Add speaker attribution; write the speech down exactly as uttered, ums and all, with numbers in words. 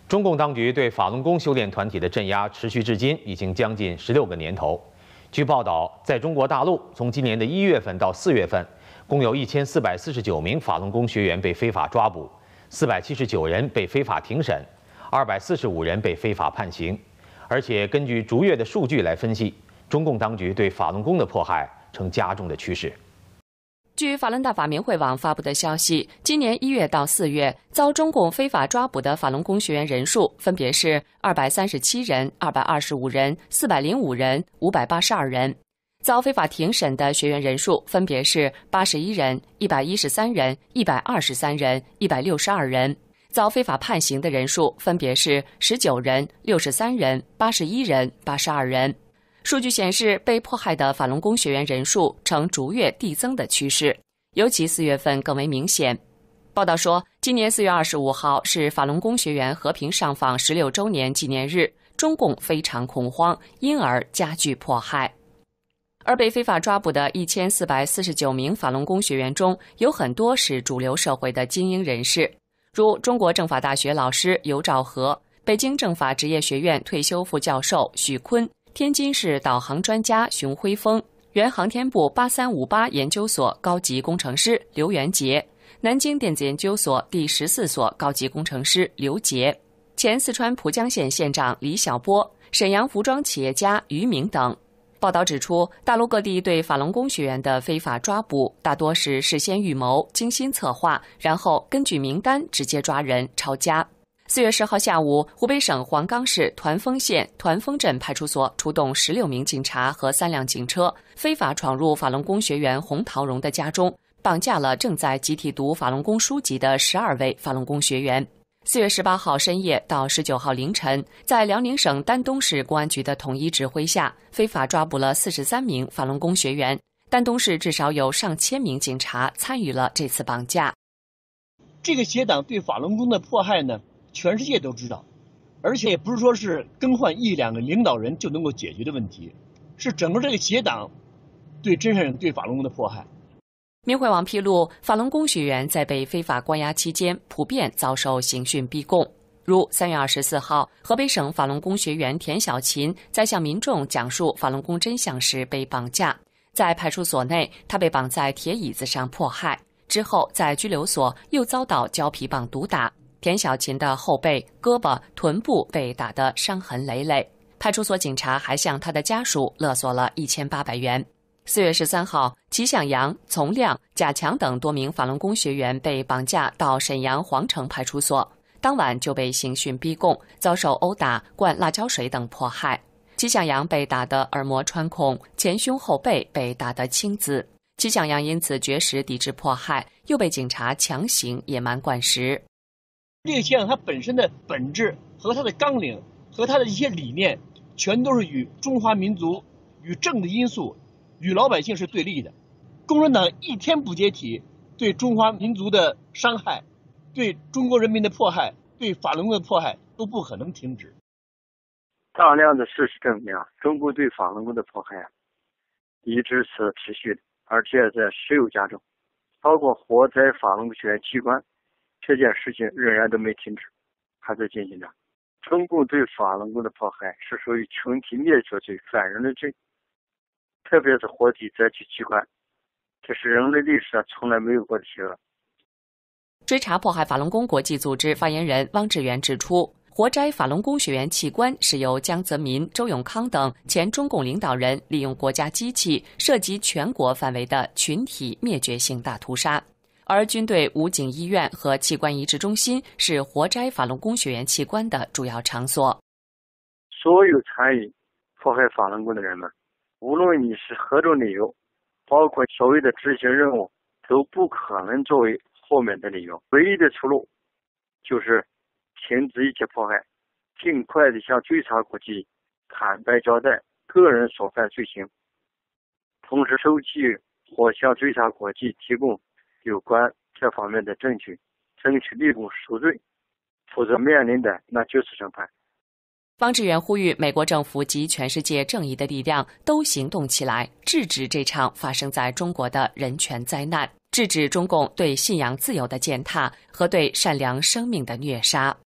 Speaker 1: 中共当局对法轮功修炼团体的镇压持续至今，已经将近十六个年头。据报道，在中国大陆，从今年的一月份到四月份，共有一千四百四十九名法轮功学员被非法抓捕，四百七十九人被非法庭审，二百四十五人被非法判刑。而且根据逐月的数据来分析，中共当局对法轮功的迫害呈加重的趋势。
Speaker 2: 据法轮大法明慧网发布的消息，今年一月到四月，遭中共非法抓捕的法轮功学员人数分别是二百三十七人、二百二十五人、四百零五人、五百八十二人；遭非法庭审的学员人数分别是八十一人、一百一十三人、一百二十三人、一百六十二人；遭非法判刑的人数分别是十九人、六十三人、八十一人、八十二人。数据显示，被迫害的法轮功学员人数呈逐月递增的趋势，尤其四月份更为明显。报道说，今年四月二十五号是法轮功学员和平上访十六周年纪念日，中共非常恐慌，因而加剧迫害。而被非法抓捕的一千四百四十九名法轮功学员中，有很多是主流社会的精英人士，如中国政法大学老师尤兆和、北京政法职业学院退休副教授许坤、天津市导航专家熊辉峰、原航天部八三五八研究所高级工程师刘元杰、南京电子研究所第十四所高级工程师刘杰、前四川蒲江县县长李小波、沈阳服装企业家于明等。报道指出，大陆各地对法轮功学员的非法抓捕大多是事先预谋、精心策划，然后根据名单直接抓人抄家。四月十号下午，湖北省黄冈市团风县团风镇派出所出动十六名警察和三辆警车，非法闯入法轮功学员洪桃荣的家中，绑架了正在集体读法轮功书籍的十二位法轮功学员。四月十八号深夜到十九号凌晨，在辽宁省丹东市公安局的统一指挥下，非法抓捕了四十三名法轮功学员。丹东市至少有上千名警察参与了这次绑架。
Speaker 3: 这个邪党对法轮功的迫害呢，全世界都知道，而且也不是说是更换一两个领导人就能够解决的问题，是整个这个邪党对真善人对法轮功的迫害。
Speaker 2: 明慧网披露，法轮功学员在被非法关押期间，普遍遭受刑讯逼供。如三月二十四号，河北省法轮功学员田小琴在向民众讲述法轮功真相时被绑架，在派出所内，他被绑在铁椅子上迫害，之后在拘留所又遭到胶皮棒毒打。田小琴的后背、胳膊、臀部被打得伤痕累累，派出所警察还向他的家属勒索了一千八百元。四月十三号，齐向阳、丛亮、贾强等多名法轮功学员被绑架到沈阳皇城派出所，当晚就被刑讯逼供，遭受殴打、灌辣椒水等迫害。齐向阳被打得耳膜穿孔，前胸后背被打得青紫。齐向阳因此绝食抵制迫害，又被警察强行野蛮灌食。
Speaker 3: 这个邪党它本身的本质和它的纲领和它的一些理念，全都是与中华民族、与政治因素、与老百姓是对立的。共产党一天不解体，对中华民族的伤害、对中国人民的迫害、对法轮功的迫害都不可能停止。
Speaker 4: 大量的事实证明啊，中国对法轮功的迫害啊，一直是持续的，而且在时有加重。包括活摘法轮功学员器官这件事情仍然都没停止，还在进行着。中共对法轮功的迫害是属于群体灭绝罪、反人类罪，特别是活体摘取器官，这是人类历史上从来没有过的邪恶。
Speaker 2: 追查迫害法轮功国际组织发言人汪志远指出，活摘法轮功学员器官是由江泽民、周永康等前中共领导人利用国家机器涉及全国范围的群体灭绝性大屠杀。而军队武警医院和器官移植中心是活摘法轮功学员器官的主要场所。
Speaker 4: 所有参与迫害法轮功的人们，无论你是何种理由，包括所谓的执行任务，都不可能作为后面的理由。唯一的出路就是停止一切迫害，尽快地向追查国际坦白交代个人所犯罪行，同时收集或向追查国际提供有关这方面的证据，争取立功赎罪，否则面临的那就是审判。
Speaker 2: 汪志远呼吁美国政府及全世界正义的力量都行动起来，制止这场发生在中国的人权灾难，制止中共对信仰自由的践踏和对善良生命的虐杀。